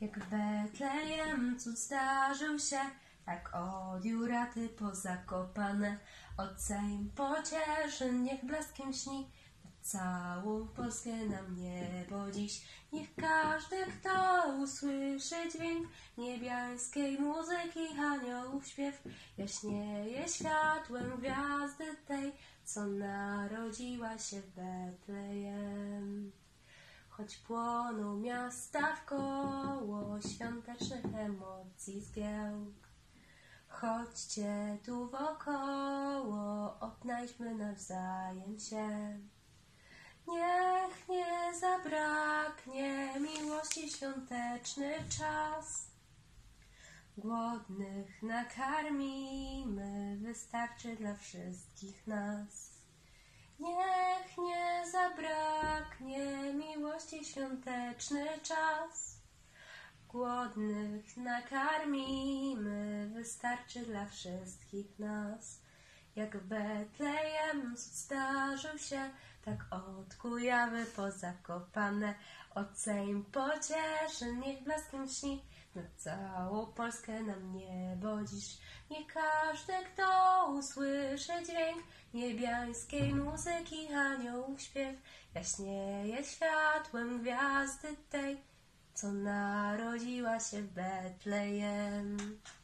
Jak w Betlejem cud zdarzył się, tak od Juraty po Zakopane, od Sejm pocieszy, niech blaskiem śni, na całą Polskę nam niebo dziś. Niech każdy, kto usłyszy dźwięk niebiańskiej muzyki, aniołów śpiew, jaśnieje światłem gwiazdy tej, co narodziła się w Betlejem. Choć płoną miasta wkoło świątecznych emocji zgiełk, chodźcie tu wokoło, odnajdźmy nawzajem się. Niech nie zabraknie miłości świąteczny czas, głodnych nakarmimy, wystarczy dla wszystkich nas. Niech nie zabraknie miłości świąteczny czas, głodnych nakarmimy, wystarczy dla wszystkich nas. Jak w Betlejem cud zdarzył się, tak od Kujawy po Zakopane, od Sejm pocieszy, niech blaskiem śni, na całą Polskę nam niebo dziś. Niech każdy, kto usłyszy dźwięk niebiańskiej muzyki, aniołów śpiew, jaśnieje światłem gwiazdy tej, co narodziła się w Betlejem.